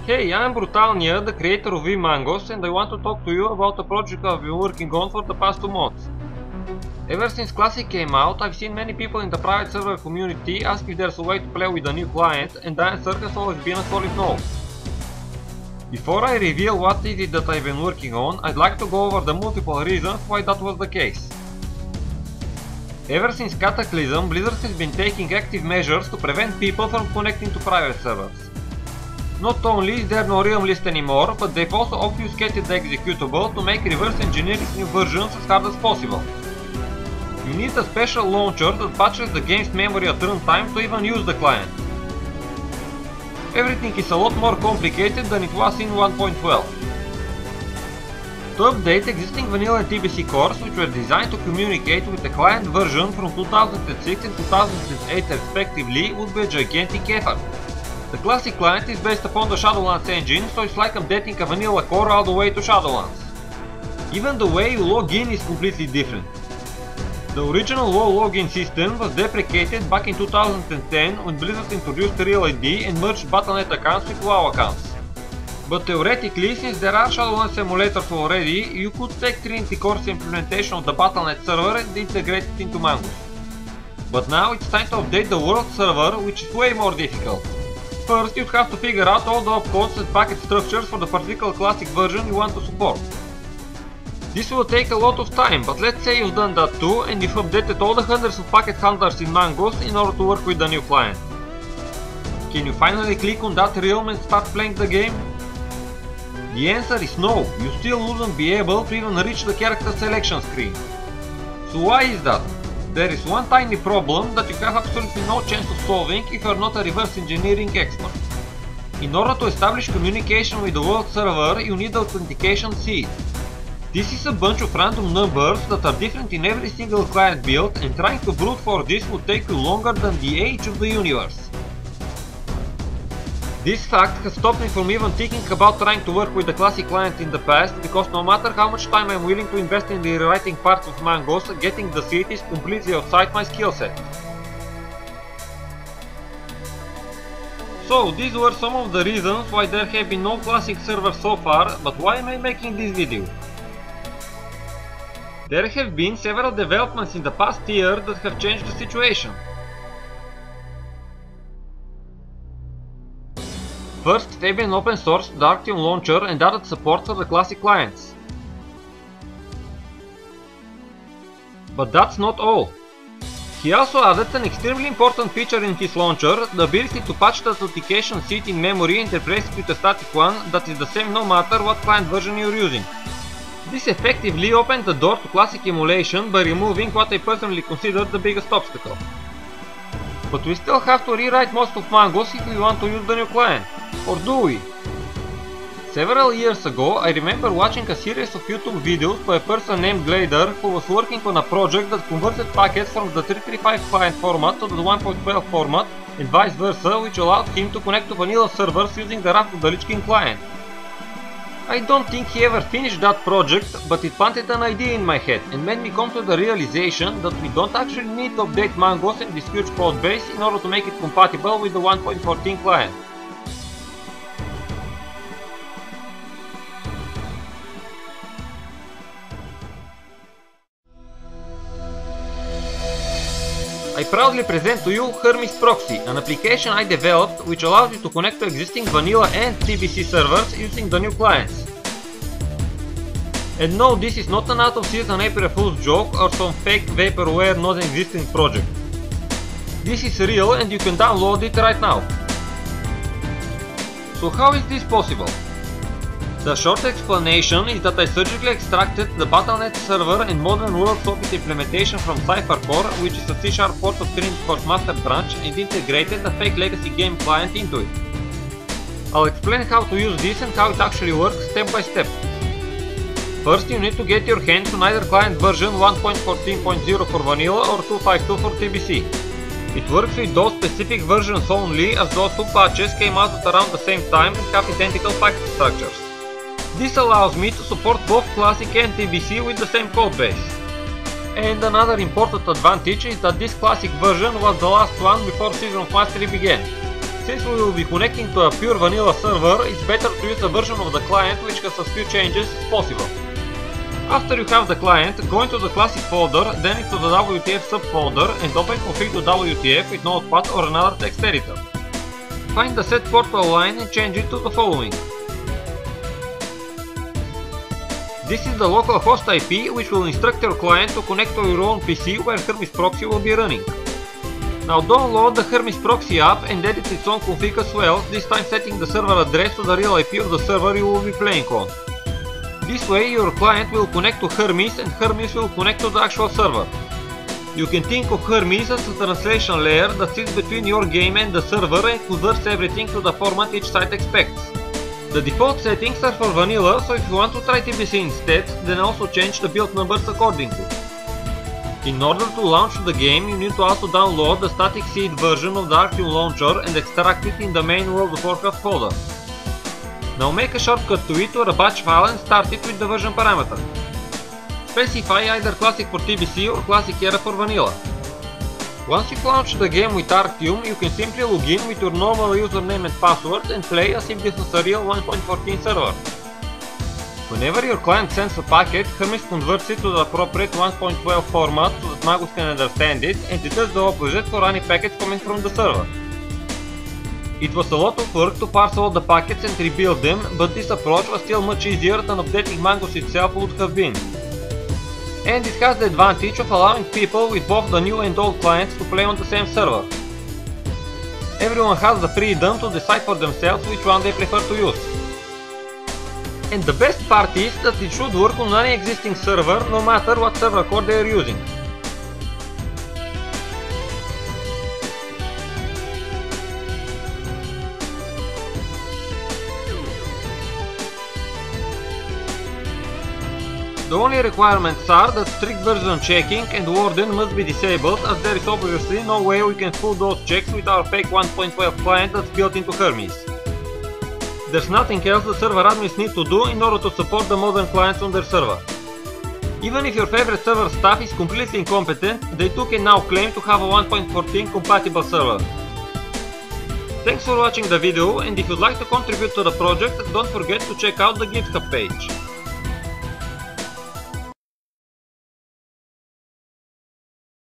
Hey, I'm Brutalnia, the creator of vMangos, and I want to talk to you about a project I've been working on for the past 2 months. Ever since Classic came out, I've seen many people in the private server community ask if there's a way to play with a new client, and the answer has always been a solid no. Before I reveal what is it that I've been working on, I'd like to go over the multiple reasons why that was the case. Ever since Cataclysm, Blizzard has been taking active measures to prevent people from connecting to private servers. Not only is there no realm list anymore, but they've also obfuscated the executable to make reverse engineering new versions as hard as possible. You need a special launcher that patches the game's memory at runtime to even use the client. Everything is a lot more complicated than it was in 1.12. To update existing vanilla TBC cores, which were designed to communicate with the client version from 2006 and 2008 respectively, would be a gigantic effort. The classic client is based upon the Shadowlands engine, so it's like updating a vanilla core all the way to Shadowlands. Even the way you log in is completely different. The original WoW login system was deprecated back in 2010 when Blizzard introduced Real ID and merged Battle.net accounts with WoW accounts. But theoretically, since there are Shadowlands emulators already, you could take Trinity Core's implementation of the Battle.net server and integrate it into Mangus. But now it's time to update the world server, which is way more difficult. First, you'd have to figure out all the opcodes and packet structures for the particular classic version you want to support. This will take a lot of time, but let's say you've done that too and you've updated all the hundreds of packet handlers in Mangus in order to work with the new client. Can you finally click on that realm and start playing the game? The answer is no, you still wouldn't be able to even reach the character selection screen. So why is that? There is one tiny problem that you have absolutely no chance of solving if you are not a reverse engineering expert. In order to establish communication with the world server, you need authentication seed. This is a bunch of random numbers that are different in every single client build, and trying to brute force this would take you longer than the age of the universe. This fact has stopped me from even thinking about trying to work with the classic client in the past, because no matter how much time I'm willing to invest in the rewriting parts of Mangus, getting the seed is completely outside my skill set. So these were some of the reasons why there have been no classic servers so far, but why am I making this video? There have been several developments in the past year that have changed the situation. First, Fabian open sourced the Arctium launcher and added support for the classic clients. But that's not all. He also added an extremely important feature in his launcher, the ability to patch the authentication seed in memory and replace it with a static one that is the same no matter what client version you're using. This effectively opened the door to classic emulation by removing what I personally consider the biggest obstacle. But we still have to rewrite most of Mangus if we want to use the new client. Or do we? Several years ago, I remember watching a series of YouTube videos by a person named Glader who was working on a project that converted packets from the 335 client format to the 1.12 format and vice versa, which allowed him to connect to vanilla servers using the Wrath of the Lich King client. I don't think he ever finished that project, but it planted an idea in my head and made me come to the realization that we don't actually need to update Mangus and this huge code base in order to make it compatible with the 1.14 client. I proudly present to you Hermes Proxy, an application I developed which allows you to connect to existing vanilla and TBC servers using the new clients. And no, this is not an out of season April Fool's joke or some fake vaporware non-existent project. This is real and you can download it right now. So how is this possible? The short explanation is that I surgically extracted the Battle.net server and modern world socket implementation from CypherCore, which is a C# port of Trinity Core's master branch, and integrated a fake legacy game client into it. I'll explain how to use this and how it actually works step by step. First, you need to get your hands on either client version 1.14.0 for vanilla or 2.5.2 for TBC. It works with those specific versions only, as those two patches came out at around the same time and have identical packet structures. This allows me to support both Classic and TBC with the same codebase. And another important advantage is that this Classic version was the last one before Season of Mastery began. Since we will be connecting to a pure vanilla server, it's better to use a version of the client which has as few changes as possible. After you have the client, go into the classic folder, then into the WTF subfolder and open config to WTF with Notepad or another text editor. Find the set portal line and change it to the following. This is the local host IP which will instruct your client to connect to your own PC where Hermes Proxy will be running. Now download the Hermes Proxy app and edit its own config as well, this time setting the server address to the real IP of the server you will be playing on. This way your client will connect to Hermes and Hermes will connect to the actual server. You can think of Hermes as a translation layer that sits between your game and the server and converts everything to the format each site expects. The default settings are for vanilla, so if you want to try TBC instead, then also change the build numbers accordingly. In order to launch the game, you need to also download the static seed version of the Arctium launcher and extract it in the main World of Warcraft folder. Now make a shortcut to it or a batch file and start it with the version parameter. Specify either classic for TBC or classic era for vanilla. Once you've launched the game with Arctium, you can simply log in with your normal username and password and play as if this was a real 1.14 server. Whenever your client sends a packet, Hermes converts it to the appropriate 1.12 format so that Magus can understand it, and it does the opposite for any packets coming from the server. It was a lot of work to parse all the packets and rebuild them, but this approach was still much easier than updating Magus itself would have been. And it has the advantage of allowing people with both the new and old clients to play on the same server. Everyone has the freedom to decide for themselves which one they prefer to use. And the best part is that it should work on any existing server, no matter what server core they are using. The only requirements are that strict version checking and warden must be disabled, as there is obviously no way we can fool those checks with our fake 1.12 client that's built into Hermes. There's nothing else the server admins need to do in order to support the modern clients on their server. Even if your favorite server staff is completely incompetent, they too can now claim to have a 1.14 compatible server. Thanks for watching the video, and if you'd like to contribute to the project, don't forget to check out the GitHub page.